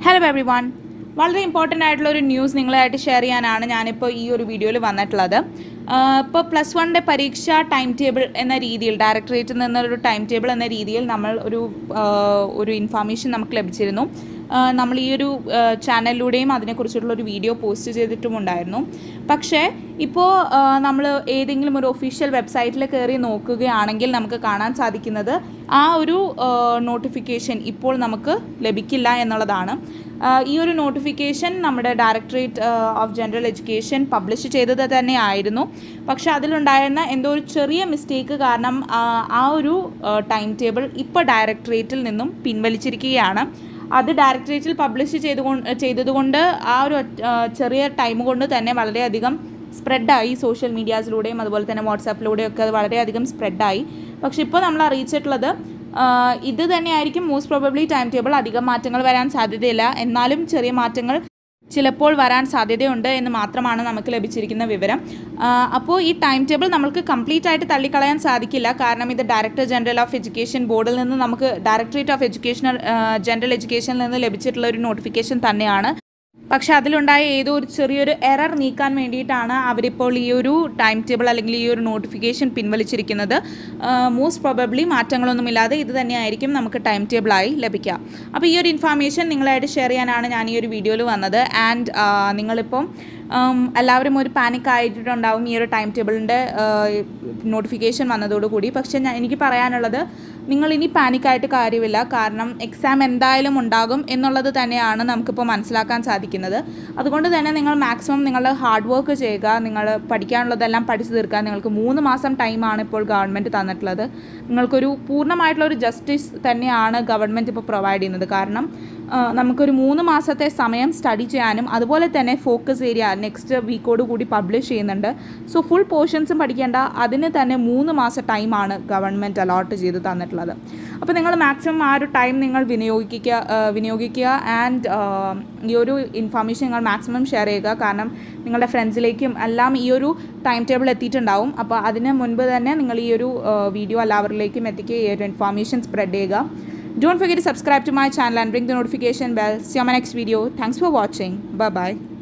Hello everyone, വളരെ important ആയിട്ടുള്ള ഒരു ന്യൂസ് നിങ്ങളായിട്ട് ഷെയർ ചെയ്യാനാണ് ഞാനിപ്പോൾ ഈ ഒരു വീഡിയോയിൽ വന്നിട്ടുള്ളത്. ഇപ്പോൾ +1 പരീക്ഷ ടൈം ടേബിൾ എന്ന രീതിയിൽ ഡയറക്ടറേറ്റിൽ നിന്നൊരു ടൈം ടേബിൾ എന്ന രീതിയിൽ നമ്മൾ ഒരു ഇൻഫർമേഷൻ നമുക്ക് ലഭിച്ചിരുന്നു. നമ്മൾ ഈ ഒരു ചാനലിലൂടെയും അതിനെക്കുറിച്ചിട്ടുള്ളൊരു വീഡിയോ പോസ്റ്റ് ചെയ്തിട്ടുമുണ്ടായിരുന്നു. പക്ഷേ ഇപ്പോൾ നമ്മൾ ഏതെങ്കിലും ഒരു ഒഫീഷ്യൽ വെബ്സൈറ്റിൽ കയറി നോക്കുകയാണെങ്കിൽ നമുക്ക് കാണാൻ സാധിക്കുന്നത് ആ ഒരു നോട്ടിഫിക്കേഷൻ ഇപ്പോൾ നമുക്ക് ലഭിക്കില്ല എന്നുള്ളതാണ്. ഈ ഒരു നോട്ടിഫിക്കേഷൻ നമ്മുടെ directorate of general education publish ചെയ്തത് തന്നെ ആയിരുന്നു. പക്ഷേ അതിലുണ്ടായിരുന്ന എന്തോ ഒരു ചെറിയ മിസ്റ്റേക്ക് കാരണം ആ ഒരു ടൈം ടേബിൾ ഇപ്പോൾ ഡയറക്ടറേറ്റിൽ നിന്നും പിൻവലിച്ചിരിക്കുകയാണ്. അത് ഡയറക്ടറേറ്റിൽ പബ്ലിഷ് ചെയ്തതുകൊണ്ട് ആ ഒരു ചെറിയ ടൈം കൊണ്ട് തന്നെ വളരെയധികം സ്പ്രെഡായി. സോഷ്യൽ മീഡിയാസിലൂടെയും അതുപോലെ തന്നെ വാട്സാപ്പിലൂടെയൊക്കെ അത് വളരെയധികം സ്പ്രെഡായി. പക്ഷെ ഇപ്പോൾ നമ്മൾ അറിയിച്ചിട്ടുള്ളത് ഇത് തന്നെയായിരിക്കും മോസ്റ്റ് പ്രോബബ്ലി ടൈം ടേബിൾ. അധികം മാറ്റങ്ങൾ വരാൻ സാധ്യതയില്ല, എന്നാലും ചെറിയ മാറ്റങ്ങൾ ചിലപ്പോൾ വരാൻ സാധ്യതയുണ്ട് എന്ന് മാത്രമാണ് നമുക്ക് ലഭിച്ചിരിക്കുന്ന വിവരം. അപ്പോൾ ഈ ടൈം ടേബിൾ നമുക്ക് കംപ്ലീറ്റ് ആയിട്ട് തള്ളിക്കളയാൻ സാധിക്കില്ല. കാരണം ഇത് ഡയറക്ടർ ജനറൽ ഓഫ് എഡ്യൂക്കേഷൻ ബോർഡിൽ നിന്ന് നമുക്ക് ഡയറക്ടറേറ്റ് ഓഫ് ജനറൽ എഡ്യൂക്കേഷനിൽ നിന്ന് ലഭിച്ചിട്ടുള്ള ഒരു നോട്ടിഫിക്കേഷൻ തന്നെയാണ്. പക്ഷെ അതിലുണ്ടായ ഏതോ ഒരു ചെറിയൊരു എറർ നീക്കാൻ വേണ്ടിയിട്ടാണ് അവരിപ്പോൾ ഈ ഒരു ടൈം ടേബിൾ അല്ലെങ്കിൽ ഈ ഒരു നോട്ടിഫിക്കേഷൻ പിൻവലിച്ചിരിക്കുന്നത്. മോസ്റ്റ് പ്രോബബ്ലി മാറ്റങ്ങളൊന്നുമില്ലാതെ ഇത് തന്നെയായിരിക്കും നമുക്ക് ടൈം ടേബിളായി ലഭിക്കുക. അപ്പോൾ ഈ ഒരു ഇൻഫർമേഷൻ നിങ്ങളായിട്ട് ഷെയർ ചെയ്യാനാണ് ഞാൻ ഈ ഒരു വീഡിയോയിൽ വന്നത്. ആൻഡ് നിങ്ങളിപ്പം എല്ലാവരും ഒരു പാനിക് ആയിട്ടുണ്ടാവും ഈ ഒരു ടൈം ടേബിളിൻ്റെ നോട്ടിഫിക്കേഷൻ വന്നതോടുകൂടി. പക്ഷേ എനിക്ക് പറയാനുള്ളത്, നിങ്ങളിനി പാനിക്കായിട്ട് കാര്യമില്ല. കാരണം എക്സാം എന്തായാലും ഉണ്ടാകും എന്നുള്ളത് തന്നെയാണ് നമുക്കിപ്പോൾ മനസ്സിലാക്കാൻ സാധിക്കുന്നത്. അതുകൊണ്ട് തന്നെ നിങ്ങൾ മാക്സിമം നിങ്ങളുടെ ഹാർഡ് വർക്ക് ചെയ്യുക. നിങ്ങൾ പഠിക്കാനുള്ളതെല്ലാം പഠിച്ചു തീർക്കുക. നിങ്ങൾക്ക് 3 മാസം ടൈമാണ് ഇപ്പോൾ ഗവൺമെൻറ് തന്നിട്ടുള്ളത്. നിങ്ങൾക്കൊരു പൂർണ്ണമായിട്ടുള്ളൊരു ജസ്റ്റിസ് തന്നെയാണ് ഗവൺമെൻറ് ഇപ്പോൾ പ്രൊവൈഡ് ചെയ്യുന്നത്. കാരണം നമുക്കൊരു 3 മാസത്തെ സമയം സ്റ്റഡി ചെയ്യാനും അതുപോലെ തന്നെ ഫോക്കസ് ഏരിയ നെക്സ്റ്റ് വീക്കോട് കൂടി പബ്ലിഷ് ചെയ്യുന്നുണ്ട്. സോ ഫുൾ പോർഷൻസും പഠിക്കേണ്ട, അതിന് തന്നെ 3 മാസം ടൈമാണ് ഗവൺമെൻറ് അലോട്ട് ചെയ്ത് തന്നിട്ടുള്ളത്. അപ്പോൾ നിങ്ങൾ മാക്സിമം ആ ഒരു ടൈം നിങ്ങൾ വിനിയോഗിക്കുക. ആൻഡ് ഈ ഒരു ഇൻഫർമേഷൻ നിങ്ങൾ മാക്സിമം ഷെയർ ചെയ്യുക. കാരണം നിങ്ങളുടെ ഫ്രണ്ട്സിലേക്കും എല്ലാം ഈ ഒരു ടൈം ടേബിൾ എത്തിയിട്ടുണ്ടാവും. അപ്പോൾ അതിന് മുൻപ് തന്നെ നിങ്ങൾ ഈ ഒരു വീഡിയോ എല്ലാവരിലേക്കും എത്തിക്കുക, ഈ ഒരു ഇൻഫർമേഷൻ സ്പ്രെഡ് ചെയ്യുക. Don't forget to subscribe to my channel and ring the notification bell. See you on my next video. Thanks for watching. Bye bye.